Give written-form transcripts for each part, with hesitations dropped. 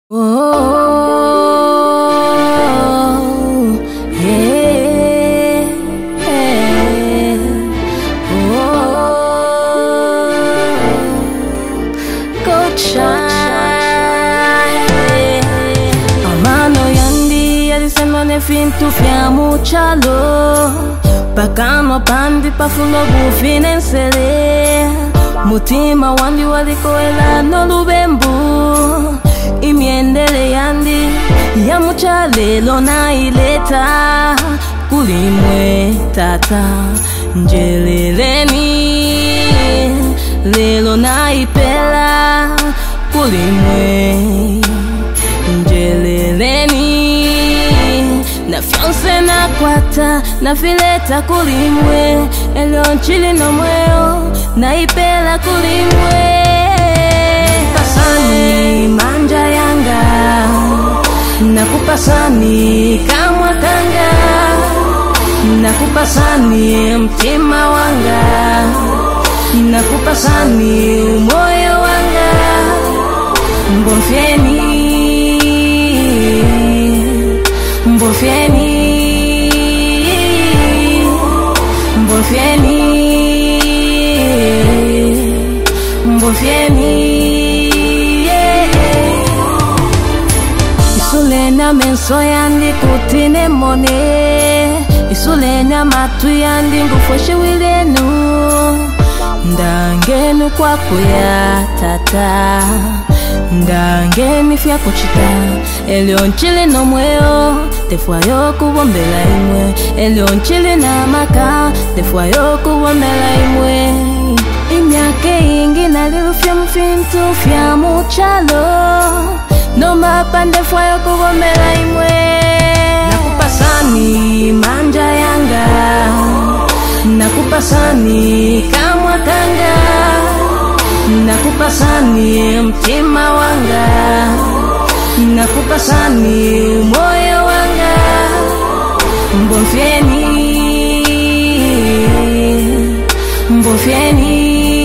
Oh, yeah, yeah. Oh, go shine. Amano yandi alisema nefintu fya muchalo pakano pandi pafulo bufinensele mutima wandi walikoela no lubembu imiendele yandi ya muchalelo na ileta kulimwe tata njeleleni lelo na ipela kulimwe njeleleni na fyonse na kwata na fileta kulimwe elio nchili no mweo na ipela kulimwe pasani manja yanga nakupasani kamwa kanga nakupasani mtima wanga nakupasani umoyo wanga mbomfyeni mbomfyeni mbomfyeni mbomfyeni isulena menso yandi kutine mone isulena matu yandi ngufoshe wilenu ndangenu kwako ya tata ndangeni fya kuchita elio nchili no mweo defwa yo kubombela imwe elio nchili na maka defwa yo kubombela imwe imyake ingi nalilufya mfintu fya muchalo no mapande fwa yo kubombela imwe nakupasani manja yanga nakupasani kamwa kanga nakupasani mtima wanga nakupasani umoyo wanga mbomfyeni mbomfyeni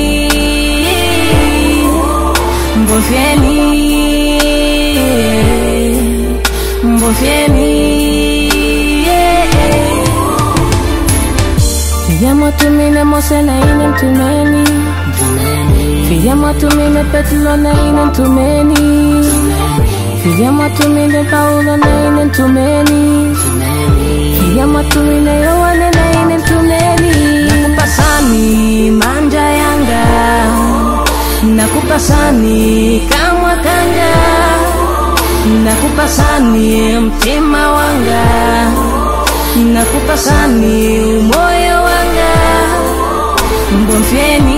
mbomfyeni mbomfyeni Fiyamo tumine mose na ine mtumeni Fiyamo tumine petulo na ine mtumeni Fiyamo tumine paulo na ine mtumeni Fiyamo tumine yowane na ine mtumeni nakupasani manja yanga nakupasani kamwa kanga nakupasani mtima wanga nakupasani umoyo wanga mbomfyeni